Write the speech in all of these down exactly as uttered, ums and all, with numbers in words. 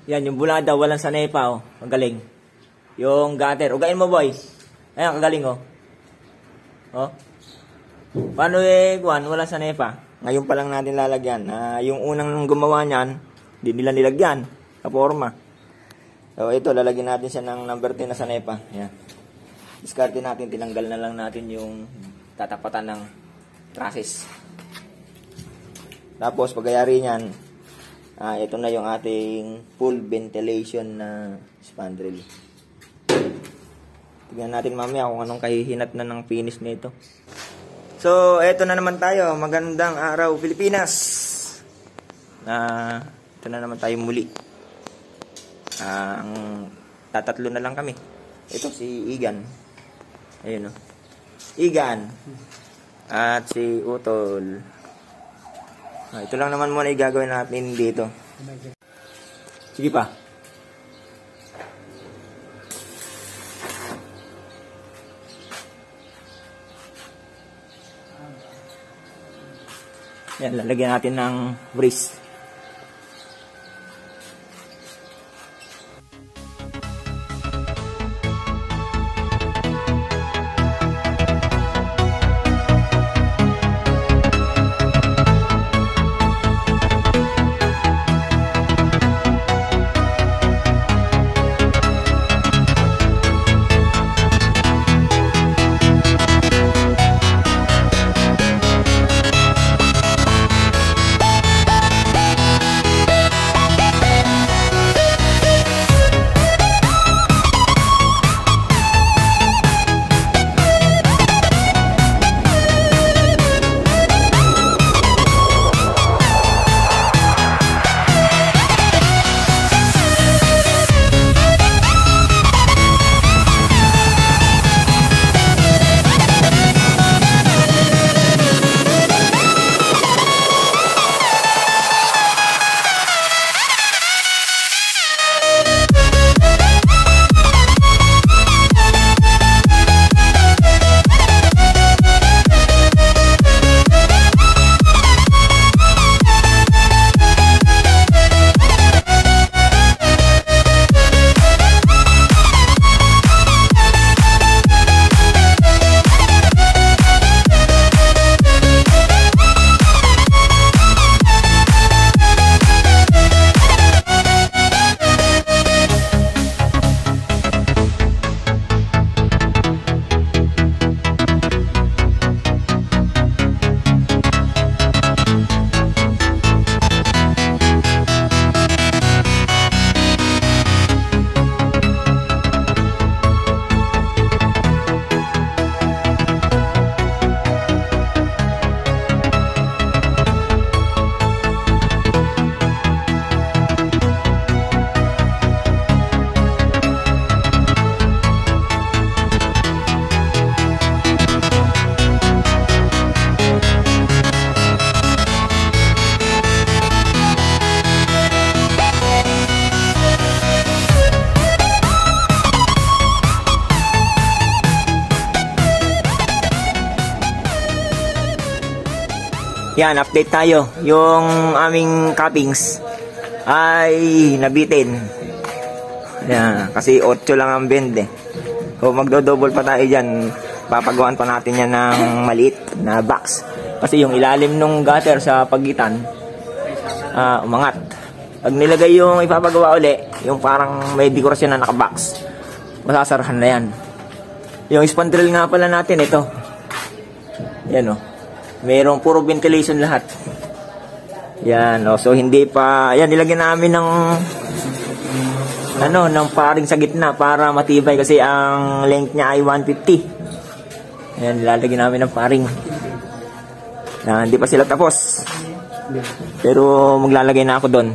Yan, yung bulada, walang sanepa, oh. Ang galing. Yung gutter. Ugain mo, boy. Ayan, kagaling, oh. Oh. Paano eh, Juan? Walang sanepa. Ngayon pa lang natin lalagyan. Uh, yung unang gumawa niyan, hindi nila nilagyan. Kaporma. So, ito, lalagyan natin siya ng number ten na sanepa. Ayan. Diskarte natin, tinanggal na lang natin yung tatapatan ng trusses. Tapos, pagayari niyan, uh, ito na yung ating full ventilation na spandrel. Tignan natin mamaya kung anong kahihinat na ng finish nito. So, eto na naman tayo. Magandang araw, Pilipinas. Uh, ito na naman tayo muli. Uh, ang tatatlo na lang kami. Ito si Igan. Ayun, oh. Igan. At si Utol. Uh, ito lang naman muna igagawin natin dito. Sige pa. Yan, lalagyan natin ng brace. Yan, update tayo. Yung aming cuppings ay nabitin. Yan, kasi eight lang ang bend eh. So magdo-double pa tayo dyan. Papagawan pa natin yan ng maliit na box. Kasi yung ilalim nung gutter sa pagitan uh, umangat. Pag nilagay yung ipapagawa uli, yung parang may dekorasyon na nakabox, masasarahan na yan. Yung spandrel nga pala natin, ito. Yan o. Mayroong puro ventilation lahat. Yan o. So hindi pa, yan nilagyan namin ng ano, ng paring sa gitna para matibay kasi ang length niya ay one fifty. Yan, nilalagyan namin ng paring. Yan, hindi pa sila tapos. Pero maglalagay na ako doon.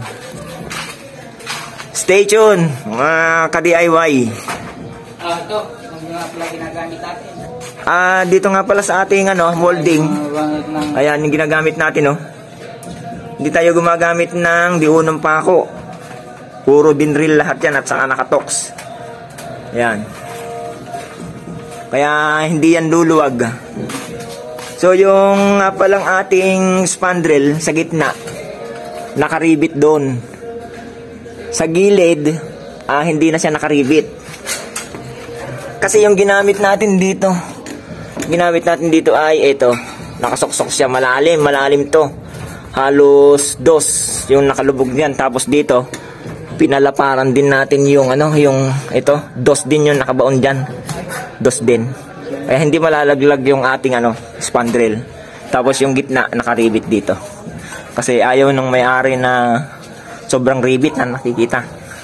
Stay tuned, mga ka-D I Y. Ah, ito, ang nga pala ginagamit natin. Ah, dito nga pala sa ating ano, molding. Ayan, yung ginagamit natin, oh. Hindi tayo gumagamit ng diunong pako. Puro dinril lahat yan at saka nakatoks. Ayan. Kaya hindi yan luluwag. So yung nga palang ating spandrel sa gitna, nakaribit doon. sa gilid, ah, hindi na siya nakaribit. Kasi yung ginamit natin dito, ginamit natin dito ay ito, nakasoksok siya, malalim, malalim to. Halos dos yung nakalubog niyan. Tapos dito, pinalaparan din natin yung ano, yung ito, dos din yung nakabaon diyan. Dos din. Kaya hindi malalaglag yung ating ano, spandrel. Tapos yung gitna nakaribit dito. Kasi ayaw ng may-ari na sobrang ribit na nakikita.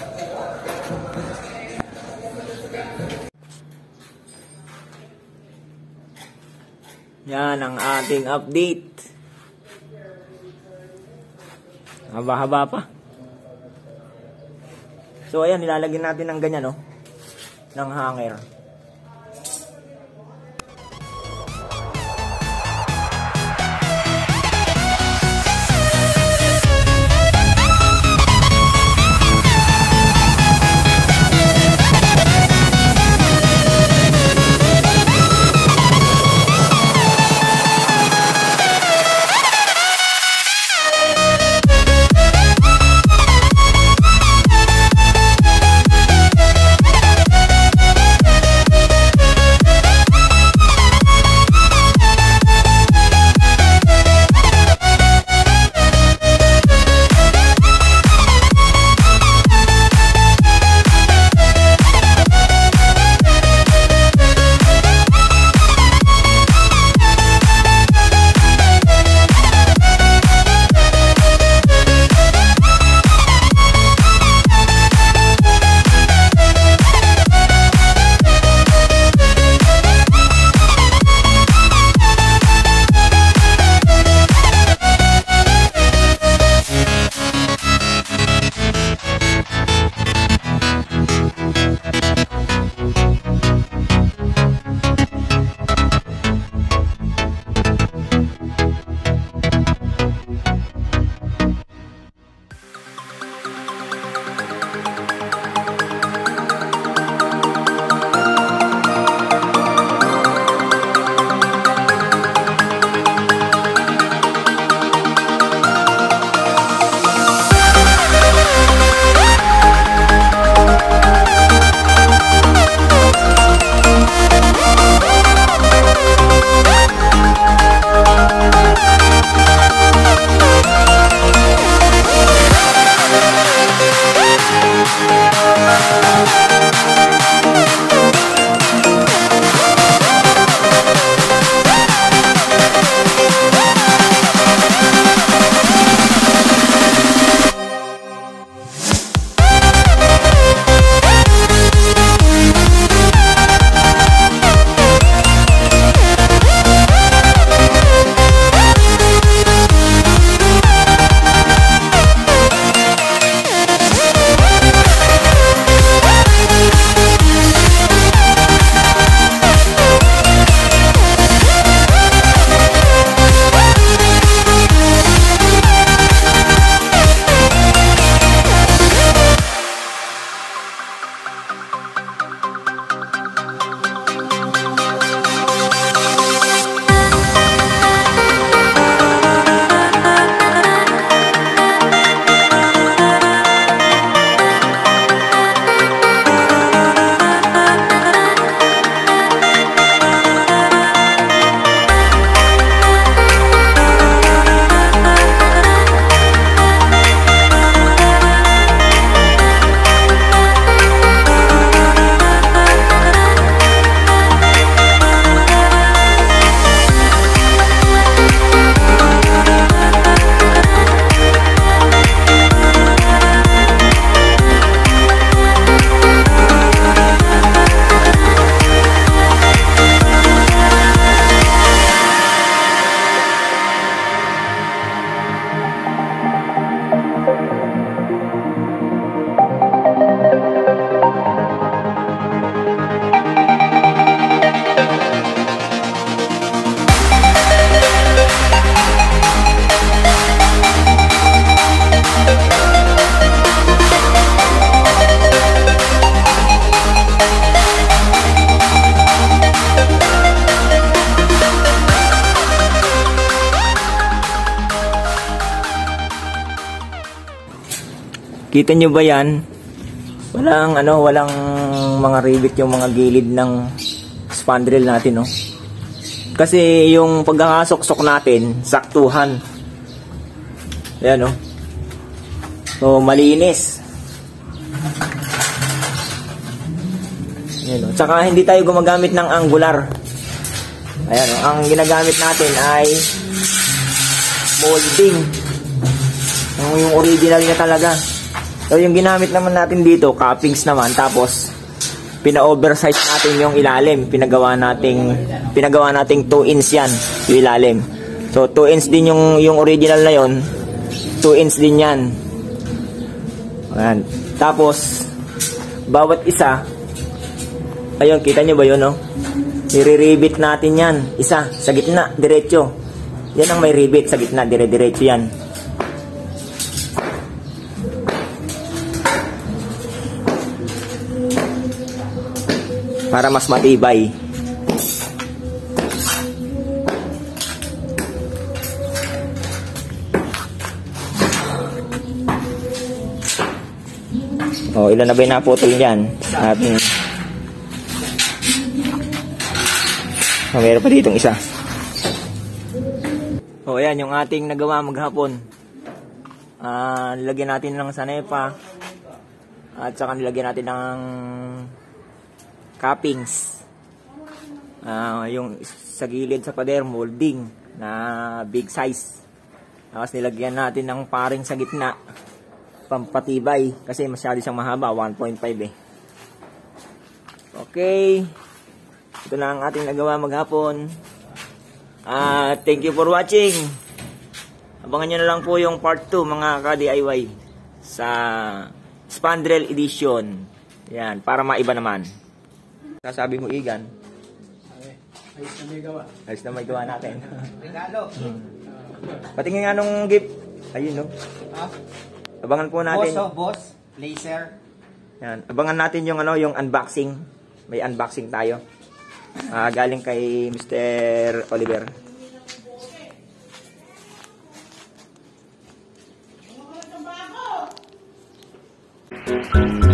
Yan ang ating update. Haba-haba pa. So ayan, nilalagyan natin ng ganyan, no? Ng hanger. Kita nyo ba yan? Walang ano, walang mga rivet yung mga gilid ng spandrel natin, no? Kasi yung pagkakasok-sok natin, saktuhan. Ayan, no? So, malinis. Ayan, no? Tsaka hindi tayo gumagamit ng angular. Ayan, no? Ang ginagamit natin ay molding. Yung, yung original niya talaga. So, yung ginamit naman natin dito, cuppings naman. Tapos, pina-oversize natin yung ilalim. Pinagawa nating, pinagawa nating two inch yan, yung ilalim. So, two inch din yung, yung original na yon. two inch din yan. Ayan. Tapos, bawat isa, ayun, kita nyo ba yun, no? I-rivet natin yan. Isa, sa gitna, diretso. Yan ang may rivet sa gitna, dire-diretso yan. Para mas matibay. O, ilan na ba yung naputol yan? Ating... O, meron pa ditong isa. O, ayan, yung ating nagawa maghapon. Ah, nilagyan natin ng sanepa. At saka nilagyan natin ng cuppings. Uh, yung sa gilid sa pader, molding na big size. Tapos nilagyan natin ng paring sa gitna, pampatibay, kasi masyado siyang mahaba, one point five eh. Okay, ito na ang ating nagawa maghapon. Uh, thank you for watching. Abangan nyo na lang po yung part two mga ka-D I Y sa Spandrel Edition. Yan, para maiba naman. Sasabi mo, Igan. Ayos na may gawa. Ayos na may gawa natin. Regalo. hmm. Patingin nga nung gift. Ayun, no? Ah? Abangan po natin. Boss, oh, boss. Laser. Yan. Abangan natin yung, ano, yung unboxing. May unboxing tayo. Uh, galing kay Mister Oliver. Thank you.